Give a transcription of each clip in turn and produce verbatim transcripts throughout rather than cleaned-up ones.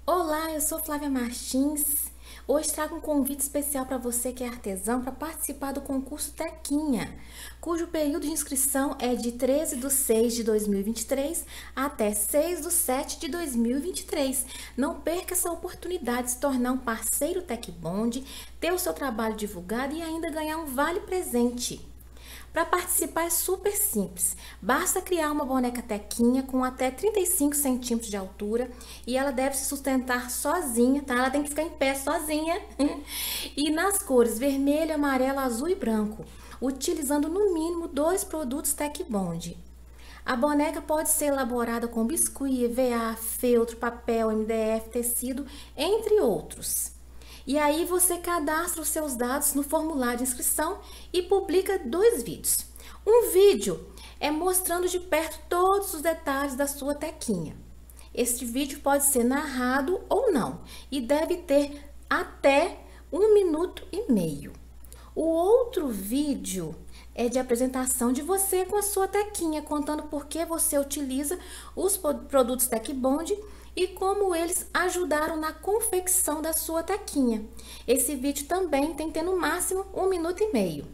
Olá, eu sou Flávia Martins. Hoje trago um convite especial para você que é artesão para participar do concurso Tequinha, cujo período de inscrição é de treze de seis de dois mil e vinte e três até seis de sete de dois mil e vinte e três. Não perca essa oportunidade de se tornar um parceiro TecBond, ter o seu trabalho divulgado e ainda ganhar um vale presente. Para participar é super simples, basta criar uma boneca tequinha com até trinta e cinco centímetros de altura e ela deve se sustentar sozinha, tá? Ela tem que ficar em pé sozinha e nas cores vermelho, amarelo, azul e branco, utilizando no mínimo dois produtos TecBond. A boneca pode ser elaborada com biscuit, E V A, feltro, papel, M D F, tecido, entre outros. E aí você cadastra os seus dados no formulário de inscrição e publica dois vídeos. Um vídeo é mostrando de perto todos os detalhes da sua tequinha. Este vídeo pode ser narrado ou não e deve ter até um minuto e meio. O outro vídeo é de apresentação de você com a sua tequinha, contando por que você utiliza os produtos TecBond e como eles ajudaram na confecção da sua tequinha. Esse vídeo também tem que ter no máximo um minuto e meio.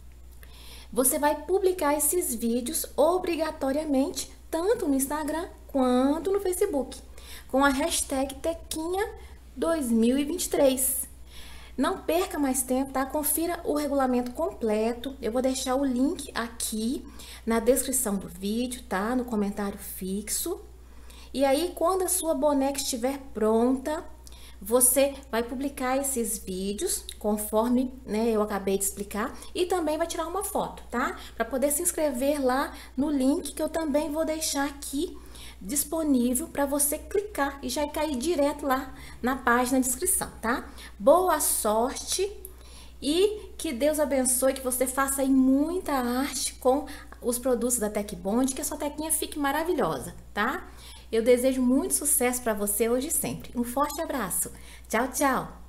Você vai publicar esses vídeos obrigatoriamente, tanto no Instagram quanto no Facebook, com a hashtag Tequinha dois mil e vinte e três. Não perca mais tempo, tá? Confira o regulamento completo. Eu vou deixar o link aqui na descrição do vídeo, tá? No comentário fixo. E aí, quando a sua boneca estiver pronta, você vai publicar esses vídeos, conforme, né, eu acabei de explicar, e também vai tirar uma foto, tá? Para poder se inscrever lá no link que eu também vou deixar aqui disponível para você clicar e já cair direto lá na página de inscrição, tá? Boa sorte e que Deus abençoe, que você faça aí muita arte com os produtos da TecBond, que a sua tequinha fique maravilhosa, tá? Eu desejo muito sucesso para você hoje e sempre. Um forte abraço. Tchau, tchau!